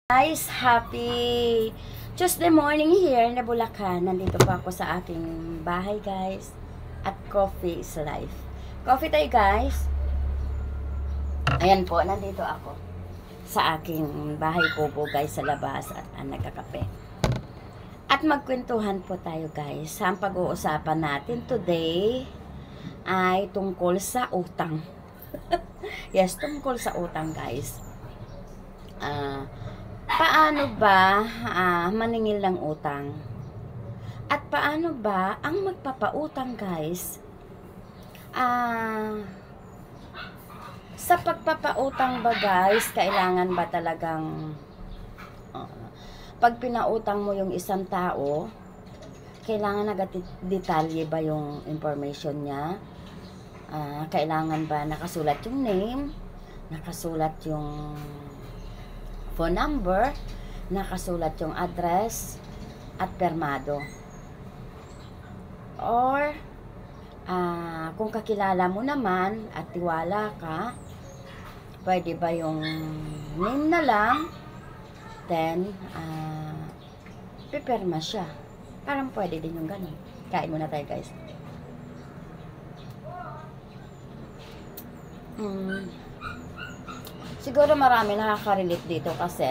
Guys, happy Tuesday morning here na Bulacan. Nandito po ako sa aking bahay, guys. At coffee is life. Coffee tayo, guys. Ayan po, nandito ako sa aking bahay po, guys, sa labas at nagkakape. At magkwentuhan po tayo, guys. Ang pag-uusapan natin today ay tungkol sa utang. Yes, tungkol sa utang, guys. Paano ba maningil ng utang? At paano ba ang magpapautang, guys? Sa pagpapautang ba, guys, kailangan ba talagang pag pinautang mo yung isang tao, kailangan detalye ba yung information niya? Kailangan ba nakasulat yung name? Nakasulat yung phone number, nakasulat yung address, at permado. Or, kung kakilala mo naman at tiwala ka, pwede ba yung name na lang, then, pipirma siya. Parang pwede din yung ganun. Kain muna tayo, guys. Siguro marami nakaka-relate dito kasi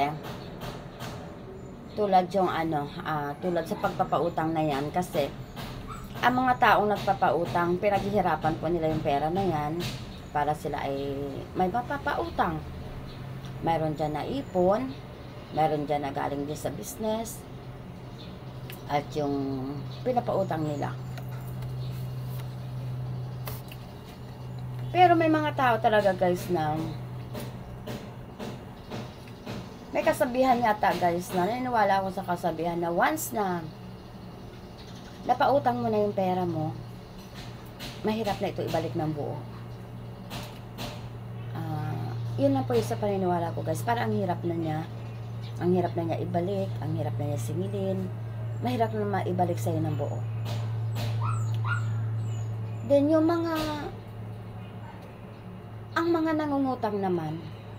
tulad yung tulad sa pagpapautang na yan, kasi ang mga taong nagpapautang, pinaghihirapan po nila yung pera na yan para sila ay may mapapautang. Mayroon dyan na ipon, mayroon dyan na galing din sa business, at yung pinapautang nila. Pero may mga tao talaga, guys, na may kasabihan yata, guys, na naniniwala ako sa kasabihan na once na napautang mo na yung pera mo, mahirap na ito ibalik ng buo. Yun lang po yung sa paniniwala ko, guys. Para ang hirap na niya ibalik, ang hirap na niya singilin, mahirap na maibalik sa'yo ng buo. Then yung ang mga nangungutang naman,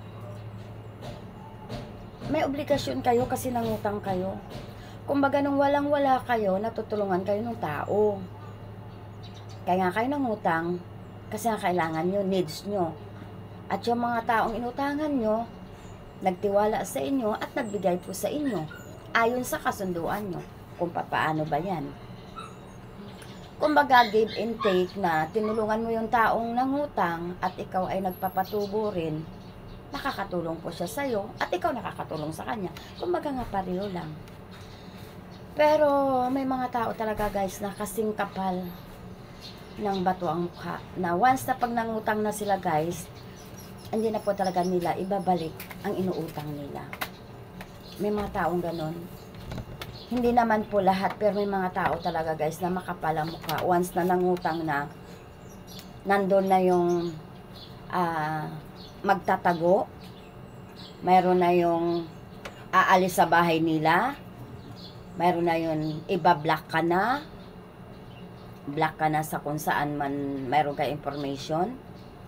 may obligasyon kayo kasi nangutang kayo. Kumbaga nung walang-wala kayo, natutulungan kayo ng tao. Kaya nga kayo nangutang kasi nga kailangan nyo, needs nyo. At yung mga taong inutangan nyo, nagtiwala sa inyo at nagbigay po sa inyo. Ayon sa kasunduan nyo kung paano ba yan. Kumbaga give and take na tinulungan mo yung taong nangutang at ikaw ay nagpapatubo rin. Nakakatulong po siya sa'yo at ikaw nakakatulong sa kanya. Kumbaga nga pareho lang. Pero may mga tao talaga, guys, na kasing kapal ng bato ang mukha. Na once na pag nangutang na sila, guys, hindi na po talaga nila ibabalik ang inuutang nila. May mga taong ganon. Hindi naman po lahat, pero may mga tao talaga, guys, na makapal ang mukha. Once na nangutang na, nandun na yung magtatago, mayroon na yung aalis sa bahay nila, mayroon na yung iba-block ka na, block ka na sa kung saan man mayroon ka information.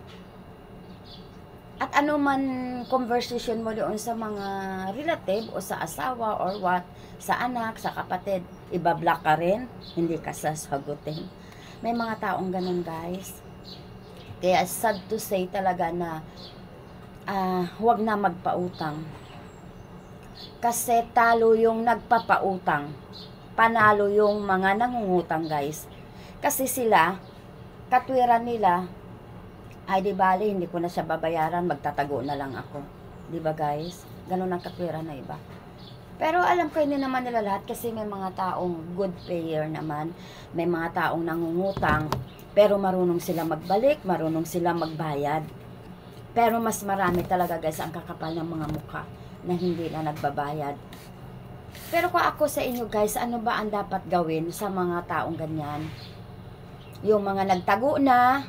At ano man conversation mo doon sa mga relative o sa asawa or what, sa anak, sa kapatid, iba-block ka rin, hindi ka sasagutin. May mga taong ganun, guys. Kaya sad to say talaga na huwag na magpautang. Kasi talo yung nagpapautang. Panalo yung mga nangungutang, guys. Kasi sila, katwiran nila, ay di bali, hindi ko na siya babayaran, magtatago na lang ako. Di ba, guys? Ganun ang katwiran na iba. Pero alam ko, hindi naman nila lahat kasi may mga taong good payer naman. May mga taong nangungutang, pero marunong sila magbalik, marunong sila magbayad. Pero mas marami talaga, guys, ang kakapal ng mga mukha na hindi na nagbabayad. Pero kung ako sa inyo, guys, ano ba ang dapat gawin sa mga taong ganyan? Yung mga nagtago na,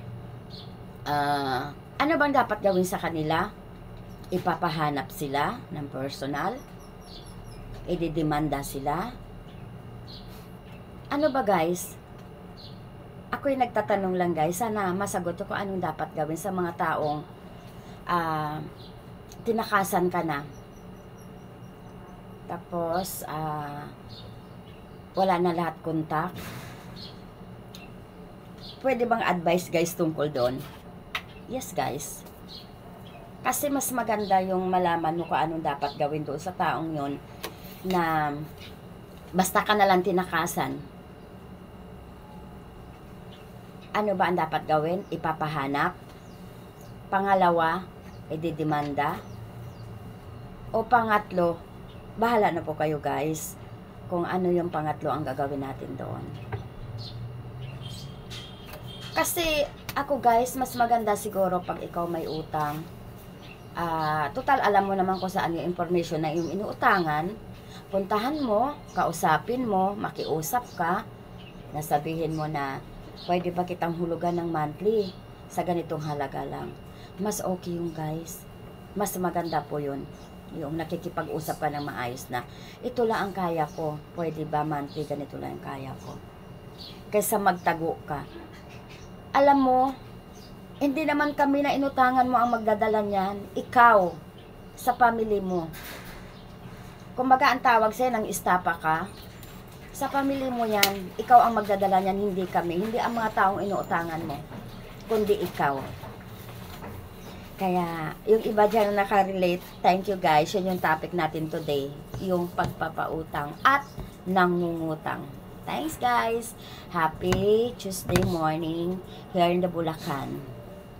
ano bang dapat gawin sa kanila? Ipapahanap sila ng personal? Ididemanda sila? Ano ba, guys? Ako'y nagtatanong lang, guys. Sana masagot ko anong dapat gawin sa mga taong tinakasan ka na. Tapos, wala na lahat kontak. Pwede bang advice guys tungkol doon? Yes guys. Kasi mas maganda yung malaman mo kung anong dapat gawin doon sa taong yon na basta ka na lang tinakasan. Ano ba ang dapat gawin? Ipapahanap. Pangalawa, ididemanda. O pangatlo, bahala na po kayo guys kung ano yung pangatlo ang gagawin natin doon. Kasi ako guys, mas maganda siguro pag ikaw may utang. Total alam mo naman kung saan yung information na yung inuutangan. Puntahan mo, kausapin mo, makiusap ka, nasabihin mo na pwede ba kitang hulugan ng monthly sa ganitong halaga lang. Mas okay yung guys. Mas maganda po yun. Yung nakikipag-usap ka ng maayos na ito lang ang kaya ko. Pwede ba monthly ganito lang ang kaya ko. Kaysa magtago ka. Alam mo, hindi naman kami na inutangan mo ang magdadala niyan. Ikaw, sa family mo. Kumbaga ang tawag sa'yo ng istapa ka. Sa family mo yan, ikaw ang magdadala niyan, hindi kami. Hindi ang mga taong inuutangan mo. Kundi ikaw. Kaya, yung iba dyan na nakarelate, thank you guys. Yun yung topic natin today. Yung pagpapautang at nangungutang. Thanks guys. Happy Tuesday morning here in the Bulacan.